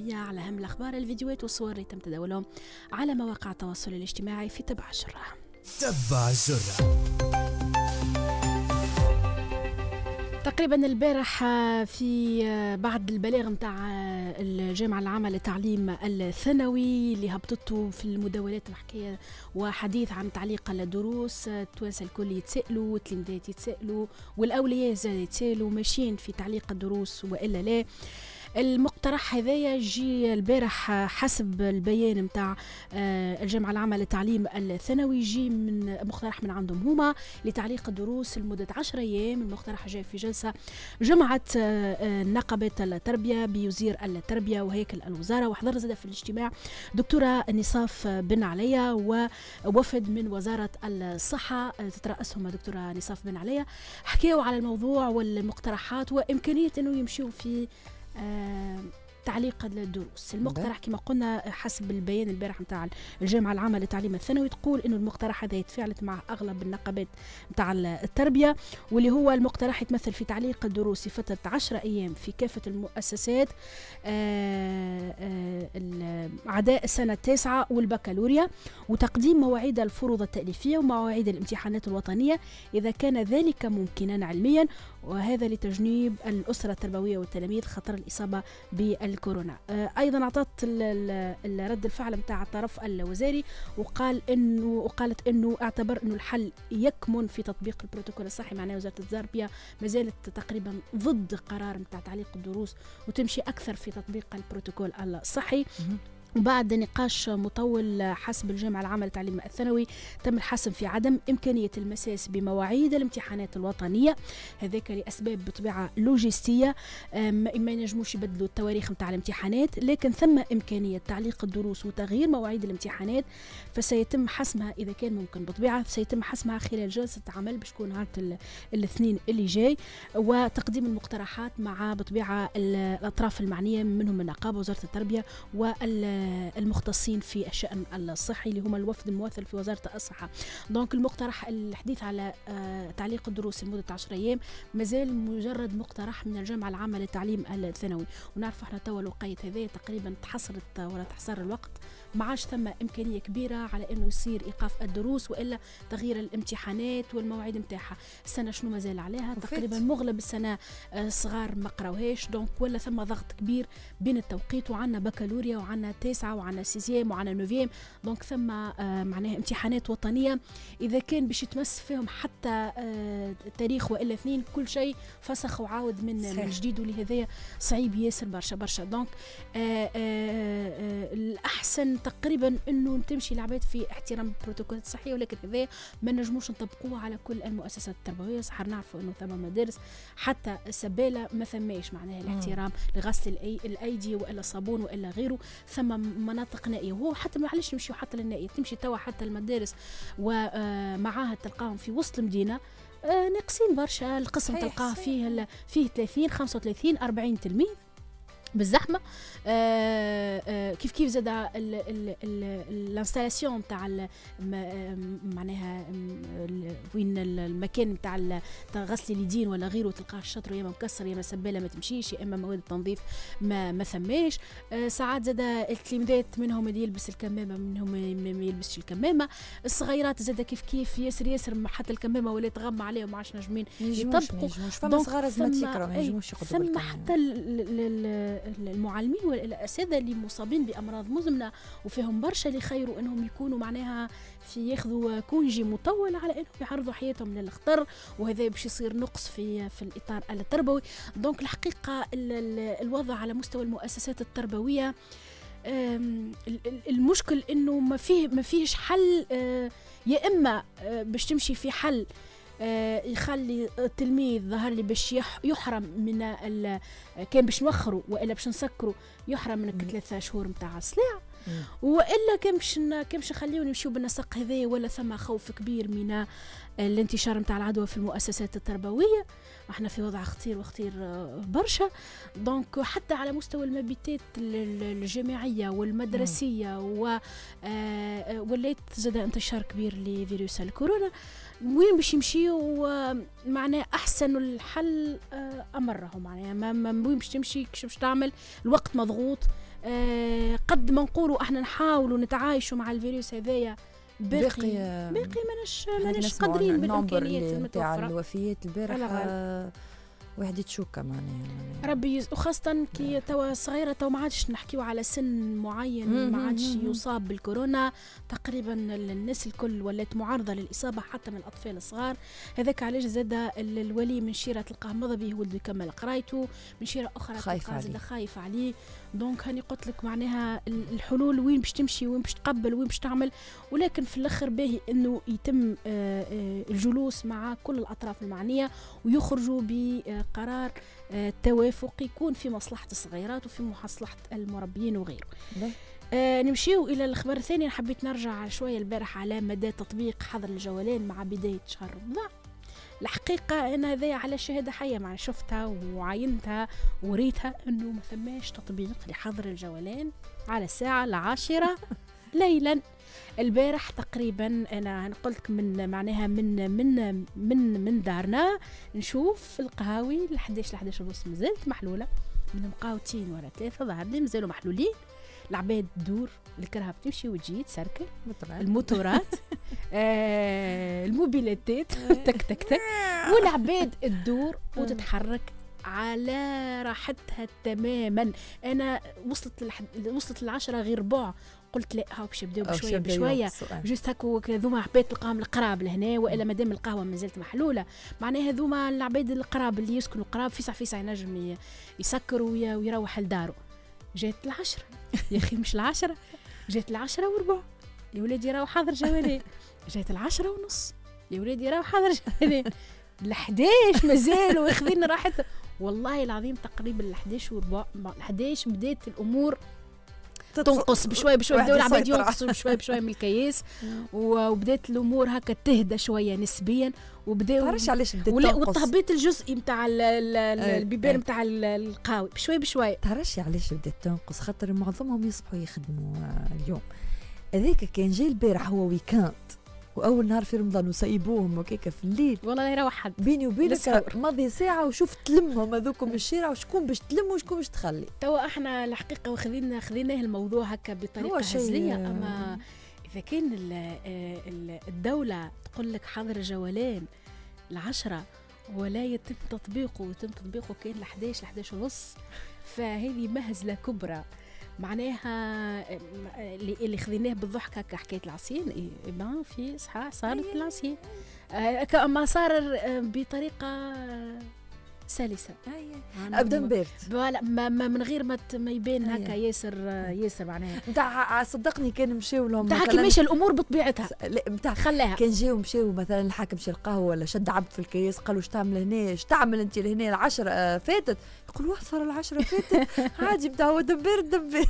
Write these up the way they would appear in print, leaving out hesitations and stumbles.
اليومية على أهم الأخبار، الفيديوهات والصور اللي تم تداولهم على مواقع التواصل الاجتماعي في تبع الجرة. تبع الجرة. تقريبا البارح في بعد البلاغ متاع الجامعة العامة للتعليم الثانوي اللي هبطته في المداولات الحكاية وحديث عن تعليق الدروس، التوانسة الكل يتسألوا والتلميذات يتسألوا والأولياء زاد يتسألوا ماشيين في تعليق الدروس وإلا لا. المقترح هذايا جي البارح حسب البيان متاع الجامعة العامة للتعليم الثانوي، جي من مقترح من عندهم هما لتعليق الدروس لمدة 10 أيام. المقترح جاي في جلسة جمعت نقابة التربية بوزير التربية وهيكل الوزارة، وحضر زاد في الاجتماع دكتورة نصاف بن عليا ووفد من وزارة الصحة تترأسهم دكتورة نصاف بن عليا، حكيوا على الموضوع والمقترحات وإمكانية أنه يمشوا في تعليق الدروس. المقترح كما قلنا حسب البيان البارح متاع الجامعة العامة للتعليم الثانوي تقول انه المقترح هذا يتفاعلت مع اغلب النقابات متاع التربية، واللي هو المقترح يتمثل في تعليق الدروس لفترة 10 ايام في كافة المؤسسات اعداء السنة التاسعة والبكالوريا، وتقديم مواعيد الفروض التأليفية ومواعيد الامتحانات الوطنية اذا كان ذلك ممكنا علميا، وهذا لتجنيب الأسرة التربوية والتلاميذ خطر الإصابة بالكورونا. أيضا أعطت الرد الفعل متاع الطرف الوزاري وقالت إنه اعتبر إنه الحل يكمن في تطبيق البروتوكول الصحي. معناه وزارة التربية ما زالت تقريبا ضد قرار متاع تعليق الدروس وتمشي أكثر في تطبيق البروتوكول الصحي. وبعد نقاش مطول حسب الجامعة العامة للتعليم الثانوي تم الحسم في عدم إمكانية المساس بمواعيد الامتحانات الوطنية، هذاك لأسباب بطبيعة لوجستية، ما ينجموش يبدلوا التواريخ متاع الامتحانات، لكن ثم إمكانية تعليق الدروس وتغيير مواعيد الامتحانات، فسيتم حسمها إذا كان ممكن بطبيعة، سيتم حسمها خلال جلسة عمل باش تكون نهار الاثنين اللي جاي، وتقديم المقترحات مع بطبيعة الأطراف المعنية منهم النقابة وزارة التربية المختصين في الشأن الصحي اللي هم الوفد الممثل في وزارة الصحة. دونك المقترح الحديث على تعليق الدروس لمدة 10 أيام مازال مجرد مقترح من الجامعة العامة للتعليم الثانوي، ونعرف احنا توا الوقيت هذا تقريبا تحصرت ولا تحصر الوقت، ما عادش ثم إمكانية كبيرة على إنه يصير إيقاف الدروس وإلا تغيير الامتحانات والمواعيد متاعها. السنة شنو مازال عليها تقريبا مغلب السنة صغار ما قراوهاش، دونك ولا ثم ضغط كبير بين التوقيت، وعنا بكالوريا وعنا تاسعة وعنا سيزيام وعنا نوفيام، دونك ثم معناها امتحانات وطنية إذا كان باش يتمس فيهم حتى تاريخ وإلا اثنين كل شيء فسخ وعاود من جديد، ولهذا صعيب ياسر برشا. دونك الأحسن تقريبا انه تمشي العباد في احترام البروتوكولات الصحيه، ولكن هذا ما نجموش نطبقوه على كل المؤسسات التربويه. صح نعرفوا انه ثم مدارس حتى السباله ما ثماش معناها الاحترام لغسل الايدي والا صابون والا غيره، ثم مناطق نائيه، وهو حتى معلش نمشيو حتى للنائيه، تمشي توا حتى المدارس ومعاهد تلقاهم في وسط المدينه ناقصين برشا، القسم تلقاه فيه 30 35 40 تلميذ بالزحمه. كيف زاد الانستالاسيون تاع معناها وين المكان تاع غسل اليدين ولا غيره تلقاه الشطر يا مكسر يا سباله ما تمشيش يا اما مواد التنظيف ما ثماش. ساعات زاد التلميذات منهم اللي يلبس الكمامه منهم ما يلبسش الكمامه، الصغيرات زاد كيف ياسر حتى الكمامه ولا تغمى عليهم ما عادش نجمين يطبقوا، فما صغار ازماتيك ما ينجموش ياخذوا ثم حتى المعلمين والاساتذه اللي مصابين بامراض مزمنه وفيهم برشا اللي خيروا انهم يكونوا معناها في ياخذوا كونجي مطول على انهم يعرضوا حياتهم للخطر، وهذا باش يصير نقص في الاطار التربوي. دونك الحقيقه الوضع على مستوى المؤسسات التربويه المشكل انه ما فيش حل، يا اما باش تمشي في حل يخلي التلميذ ظهر لي باش يحرم من كان باش نوخروا والا باش نسكروا يحرم من 3 شهور نتاع الصلاع، والا كان باش نخليو نمشيو بالنسق هذايا، ولا ثم خوف كبير من الانتشار نتاع العدوى في المؤسسات التربويه. احنا في وضع خطير برشا. دونك حتى على مستوى المبيتات الجامعيه والمدرسيه ولات زاد انتشار كبير لفيروس الكورونا، وين باش يمشيو معناه احسن الحل امره معناه ما وين باش تمشي كيش باش تعمل، الوقت مضغوط، قد ما نقولوا احنا نحاولوا نتعايشوا مع الفيروس هذايا باقي ماناش قادرين بالامكانيات المتوفره. الوفيات البارح واحد يتشوكا معناها ربي وخاصة كي توا صغيرة توا ما عادش نحكيو على سن معين ما عادش يصاب بالكورونا تقريبا الناس الكل ولات معرضة للإصابة حتى من الأطفال الصغار. هذاك علاش زاد الولي من شيرة تلقاه مضى به ولده يكمل قرايته من شيرة أخرى تلقاه زاد خايف عليه. دونك هاني قلت لك معناها الحلول وين باش تمشي وين باش تقبل وين باش تعمل ولكن في الآخر باهي إنه يتم الجلوس مع كل الأطراف المعنية ويخرجوا بقرار توافقي يكون في مصلحة الصغيرات وفي مصلحة المربيين وغيره. نمشيو إلى الخبر الثاني. حبيت نرجع شوية البارح على مدى تطبيق حظر الجولان مع بداية شهر رمضان. الحقيقة أنا هذا على شهادة حية مع شفتها وعينتها وريتها أنه ما ثماش تطبيق لحظر الجولان على الساعة 10 ليلا. البارح تقريبا انا قلت من معناها من دارنا نشوف القهاوي ل 11 ونص مازالت محلوله من مقاوتين ولا 3 ظهر لي مازالوا محلولين. العباد تدور الكرهه بتمشي وتجي تسركل الموتورات الموبيلاتات تك تك تك والعباد تدور وتتحرك على راحتها تماما. انا وصلت 10 غير ربع قلت لا هاو باش يبداو بشويه جوست هكا هذوما عباد تلقاهم القراب لهنا والا مادام القهوه مازالت محلوله معناها هذوما العباد القراب اللي يسكنوا قراب فيسع ينجم يسكر ويروح لدارو. جات 10 يا اخي مش 10 جات 10 وربع يا ولادي راهو حاضر جوالي. جات 10 ونص يا ولادي راهو حاضر جوالي. 11 مازالوا ياخذين راحتهم والله العظيم. تقريبا 11 وربع 11 بدات الامور تنقص بشوي بداو العباد ينقصوا بشوي من الكياس وبدات الامور هكا تهدى شويه نسبيا وبداو تعرفش علاش بدات تنقص والتهبيط الجزئي نتاع البيبان نتاع القهاوي بشوي تعرفش علاش بدات تنقص خاطر معظمهم يصبحوا يخدموا اليوم هذاك كان جاي البارح هو ويكاند واول نهار في رمضان وسيبوهم وكيكا في الليل والله يروح حد بيني وبينك ماضي ساعه وشفت تلمهم هذوكم الشارع وشكون باش تلم وشكون باش تخلي. توا احنا الحقيقه خذيناه الموضوع هكا بطريقه هزليه اما اذا كان الدوله تقول لك حظر جولان 10 ولا يتم تطبيقه كان 11 ونص فهذه مهزله كبرى معناها اللي خذيناه بالضحك هكا حكايه العصيان ما في صحاح صارت العصيان ما صار بطريقه سلسه ابدا بارد لا ما من غير ما يبان هكا ياسر معناها نتاع صدقني كان مشاو لهم نتاع ماشي الامور بطبيعتها نتاع خلاها كان مشاو مثلا الحاكم شي القهوه ولا شد عبد في الكياس قالوا اش تعمل هنا اش تعمل انت لهنا 10 فاتت يقولوا صار 10 فاتت عادي بتاع دبر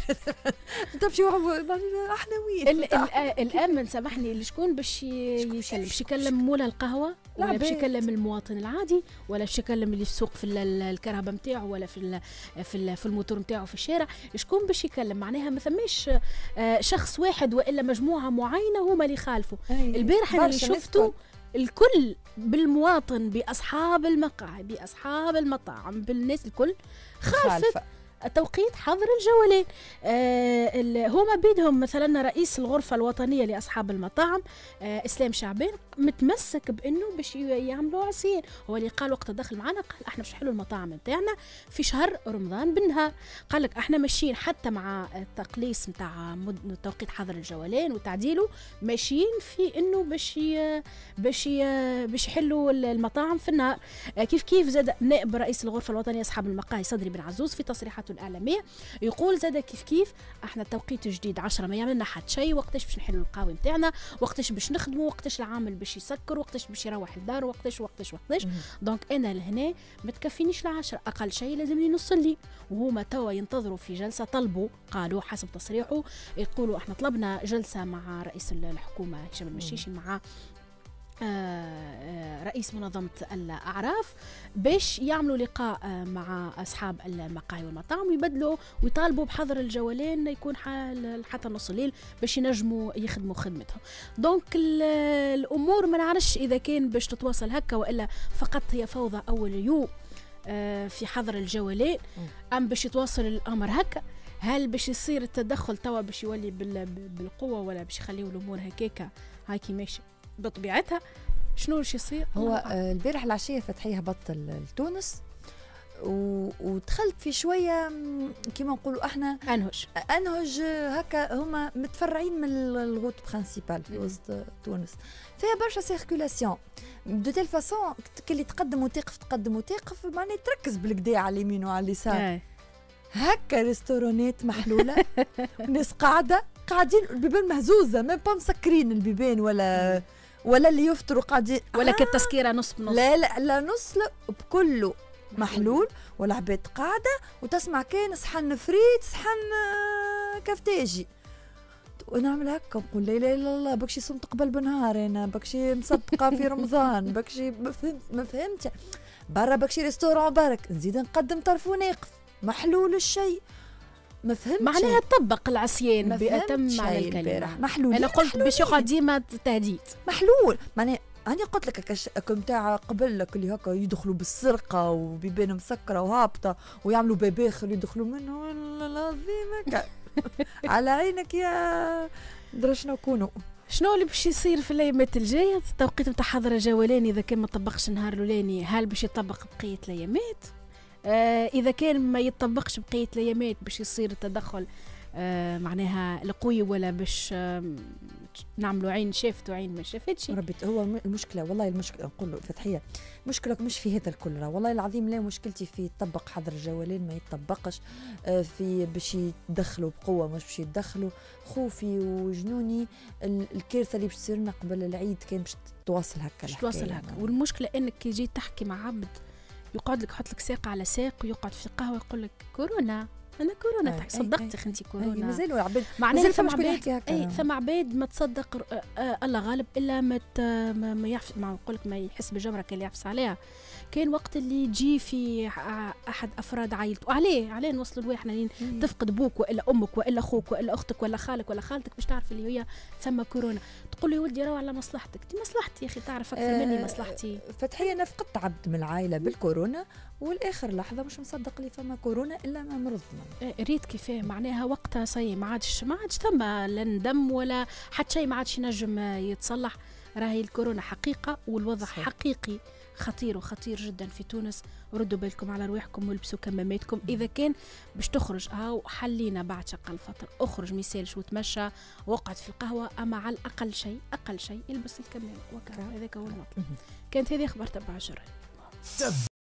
تمشي احنا وين الامن سامحني شكون باش يكلم مولا القهوه ولا باش يكلم المواطن العادي ولا باش يكلم اللي في السوق في الكرهبه نتاعو ولا في الموتور نتاعو في الشارع شكون باش يكلم معناها ما ثماش شخص واحد والا مجموعه معينه هما اللي يخالفوا. البارح انا اللي شفته الكل بالمواطن باصحاب المقاهي باصحاب المطاعم بالناس الكل خالفت توقيت حظر الجولان. هما بيدهم مثلا رئيس الغرفة الوطنية لأصحاب المطاعم إسلام شعبان متمسك بأنه باش يعملوا عصيان هو اللي قال وقت دخل معنا قال احنا باش نحلوا المطاعم نتاعنا في شهر رمضان بالنهار. قال لك احنا ماشيين حتى مع التقليص نتاع توقيت حظر الجولان وتعديله ماشيين في انه باش يحلوا المطاعم في النهار. كيف زاد نائب رئيس الغرفة الوطنية أصحاب المقاهي صدري بن عزوز في تصريحاته الإعلامية يقول زاد كيف احنا التوقيت جديد 10 ما يعملنا حد شيء وقتاش باش نحلوا القهوة نتاعنا وقتاش باش نخدموا وقتاش العامل باش يسكر وقتاش باش يروح لدار وقتاش دونك انا لهنا ما تكفينيش 10 اقل شيء لازمني نص الليل. وهما توا ينتظروا في جلسه طلبوا قالوا حسب تصريحه يقولوا احنا طلبنا جلسه مع رئيس الحكومه هشام المشيشي مع رئيس منظمة الأعراف باش يعملوا لقاء مع أصحاب المقاهي والمطاعم ويبدلوا ويطالبوا بحظر الجولان يكون حتى نص الليل باش ينجموا يخدموا خدمتهم. دونك الأمور ما نعرفش إذا كان باش تتواصل هكا وإلا فقط هي فوضى أول يوم في حظر الجولان أم باش يتواصل الأمر هكا. هل باش يصير التدخل توا باش يولي بالقوه ولا باش يخليو الامور هكاكا هاكي ماشي بطبيعتها؟ شنو باش يصير؟ هو البارح العشيه فتحيه هبط لتونس ودخلت في شويه كيما نقولوا احنا انهج هكا هما متفرعين من الغوت برينسيبال في وسط تونس فيها برشا سيركولاسيون دو تيل فاسون كلي تقدم وتقف معناها تركز بالكدا على اليمين وعلى اليسار هكا ريستورونات محلوله ناس قاعدين البيبان مهزوزه ما با مسكرين البيبان ولا اللي يفطروا قاعدين ولا كالتسكيره نص بنص لا نص بكله محلول والعباد قاعدة وتسمع كان صحن فريت صحن كفتاجي ونعمل هكا نقول لا اله الا الله بكشي صمت قبل بنهار انا بكشي مصدقه في رمضان بكشي ما فهمت برا بكشي ريستورون برك نزيد نقدم طرف وناقف محلول الشيء ما فهمتش معناها طبق العصيان بأتم معنى الكلمة محلول انا قلت باش يقعد ديما تهديد محلول معناها أنا قلت لك متاع قبل لك اللي هكا يدخلوا بالسرقة وبيبان مسكرة وهابطة ويعملوا باباخر يدخلوا منه والله العظيم هكا على عينك يا درشنا كونوا. شنو اللي باش يصير في الايامات الجايه؟ التوقيت نتاع حظر الجولان اذا كان ما طبقش النهار الاولاني هل باش يطبق بقيه الايامات؟ اذا كان ما يطبقش بقيه الايامات باش يصير التدخل معناها القوي ولا باش نعملوا عين شافت وعين ما شافتش؟ ربي هو المشكله والله المشكله نقول له فتحيه مشكله مش في هذا الكل والله العظيم لا مشكلتي في يطبق حظر الجولان ما يطبقش في باش يدخلوا بقوه مش باش يدخلوا خوفي وجنوني الكارثه اللي باش تصير لنا قبل العيد كان باش تواصل هكا والمشكله انك كي جيت تحكي مع عبد يقعد لك يحط لك ساق على ساق ويقعد في قهوه يقول لك كورونا انا كورونا صدقتي خنتي كورونا مازالوا عباد معناها ثم عباد ما تصدق الله غالب الا ما يعرف ما نقول لك ما يحس بجمره اللي يعفس عليها. كان وقت اللي يجي في احد افراد عائلته عليه نوصلوا له احنا تفقد بوك والا امك والا اخوك والا اختك ولا خالك ولا خالتك باش تعرف اللي هي ثم كورونا تقول له يا ولدي روح على مصلحتك دي مصلحتي يا اخي تعرف اكثر مني مصلحتي. فتحيه انا فقدت عبد من العائله بالكورونا والاخر لحظه مش مصدق لي فما كورونا الا ما مرضنا ريت كيفاه معناها وقتها صي ما عادش ثم لا ندم ولا حتى شيء ما عادش ينجم يتصلح. راهي الكورونا حقيقه والوضع صحيح. حقيقي خطير جدا في تونس. ردوا بالكم على رواحكم والبسوا كماماتكم اذا كان باش تخرج هاو حلينا بعد شق الفطر اخرج ما يسالش وتمشى وقعد في القهوه اما على اقل شيء البس الكمامه وكذا هذاك هو المطلب. كانت هذه اخبار تبع الجرة.